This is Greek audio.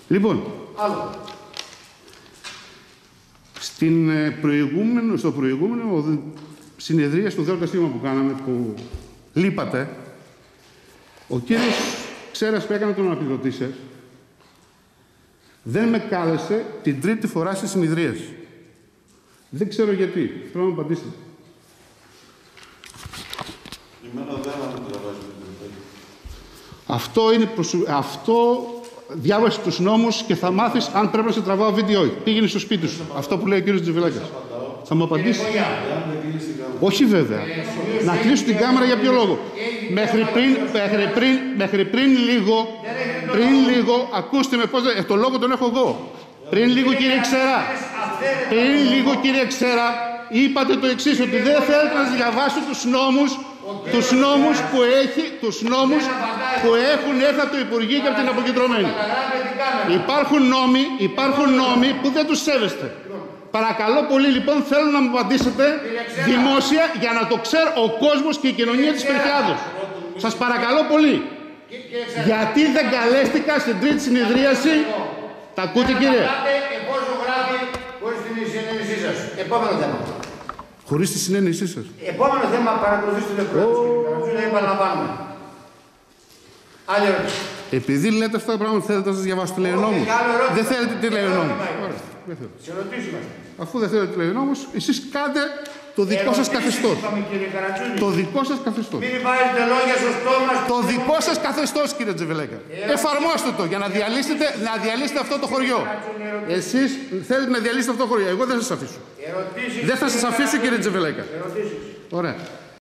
Λοιπόν, Άλλο. στο προηγούμενο συνεδρία στο δεύτερο στήμα που κάναμε, που λείπατε, ο κύριος Ξέρας που έκανε τον αναπληρωτή σας, δεν με κάλεσε την τρίτη φορά στη συνεδρίαση. Δεν ξέρω γιατί. Θέλω να μου απαντήσετε. Εμένα δεν με τραβάζει. Αυτό είναι αυτό διάβασε τους νόμους και θα μάθεις αν πρέπει να σε τραβάω βίντεο ή όχι. Πήγαινε στο σπίτι σου. Αυτό που λέει ο κύριος Τζιβιλάκας. Θα μου απαντήσει. Όχι βέβαια. Να κλείσω την κάμερα για ποιο λόγο. Μέχρι πριν λίγο, ακούστε με πώς, το λόγο τον έχω εγώ. Πριν λίγο κύριε Ξέρα, είπατε το εξής, ότι δεν θέλετε να διαβάσω τους νόμους που έχουν έρθει από το Υπουργείο και από την αποκεντρωμένη. Υπάρχουν νόμοι που δεν τους σέβεστε. Παρακαλώ πολύ, λοιπόν, θέλω να μου απαντήσετε δημόσια για να το ξέρει ο κόσμος και η κοινωνία της Περκιάδος. Σας παρακαλώ πολύ. Γιατί δεν καλέστηκα στην τρίτη συνεδρίαση. Τα ακούτε, κύριε? Εφόσον γράφει χωρίς την συνένεσή σας. Επόμενο θέμα. Χωρίς τη συνένεσή σας. Επόμενο θέμα, παρακολουθήστε το Καρατζού, να επαναλαμβάνουμε. Άλλη ερώτηση. Επειδή λέτε αυτά τα πράγματα, θέλετε να σας διαβάσω τι λέει ο νόμος? Δεν θέλετε τι λέει ο νόμος. Σε ερωτήσουμε. Αφού δεν θέλετε τι λέει ο νόμος, εσείς κάντε το δικό σας καθεστώς. Το δικό σας καθεστώς. Μην βάζετε λόγια στο στόμα. Το δικό σας καθεστώς, κύριε Τζεβελέκα. Εφαρμόστε το για να διαλύσετε αυτό το χωριό. Εσείς θέλετε να διαλύσετε αυτό το χωριό. Εγώ δεν θα σας αφήσω. Δεν θα σας αφήσω, κύριε Τζεβελέκα. Ωραία.